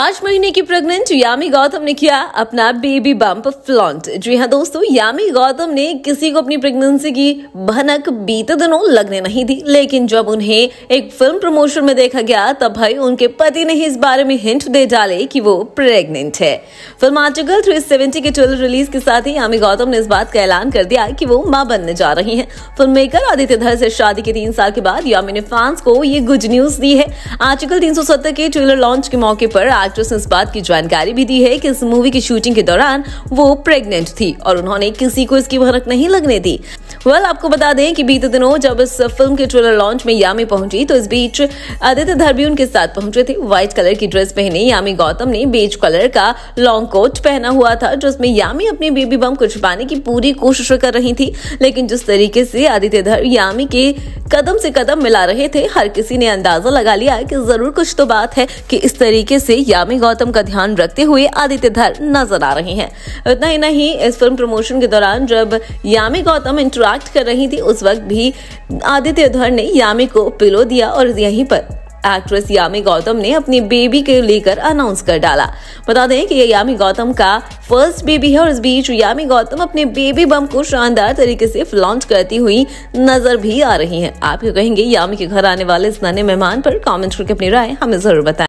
5 महीने की प्रेग्नेंट यामी गौतम ने किया अपना बेबी बम्प फ्लॉन्ट। जी हाँ दोस्तों, यामी गौतम ने किसी को अपनी प्रेगनेंसी की भनक बीते दिनों लगने नहीं दी, लेकिन जब उन्हें एक फिल्म प्रमोशन में देखा गया तब भाई उनके पति ने ही इस बारे में हिंट दे डाले कि वो प्रेग्नेंट है। फिल्म आर्टिकल 370 के ट्रेलर रिलीज के साथ ही यामी गौतम ने इस बात का ऐलान कर दिया कि वो मां बनने जा रही हैं। फिल्म मेकर आदित्य धर से शादी के 3 साल के बाद यामी ने फैंस को ये गुड न्यूज दी है। आर्टिकल 370 के ट्रेलर लॉन्च के मौके पर एक्ट्रेस ने इस बात की जानकारी भी दी है कि इस मूवी की शूटिंग के दौरान वो प्रेग्नेंट थी और उन्होंने किसी को इसकी भनक नहीं लगने दी। आपको बता दें कि बीते दिनों जब इस फिल्म के ट्रेलर लॉन्च में यामी पहुंची तो इस बीच आदित्य धर भी उनके साथ पहुंचे थे। व्हाइट कलर की ड्रेस पहने यामी गौतम ने बेज कलर का लॉन्ग कोट पहना हुआ था, जिसमें यामी अपनी बेबी बम को छुपाने की पूरी कोशिश कर रही थी। लेकिन जिस तरीके से आदित्य धर यामी के कदम से कदम मिला रहे थे, हर किसी ने अंदाजा लगा लिया कि जरूर कुछ तो बात है कि इस तरीके से यामी गौतम का ध्यान रखते हुए आदित्य धर नजर आ रहे हैं। इतना ही नहीं, इस फिल्म प्रमोशन के दौरान जब यामी गौतम इंटरैक्ट कर रही थी उस वक्त भी आदित्य धर ने यामी को पिलो दिया और यहीं पर एक्ट्रेस यामी गौतम ने अपनी बेबी के लेकर अनाउंस कर डाला। बता दें कि ये यामी गौतम का फर्स्ट बेबी है और इस बीच यामी गौतम अपने बेबी बम को शानदार तरीके से फ्लॉन्ट करती हुई नजर भी आ रही हैं। आप क्या कहेंगे यामी के घर आने वाले इस नन्हे मेहमान पर? कमेंट करके अपनी राय हमें जरूर बताएं।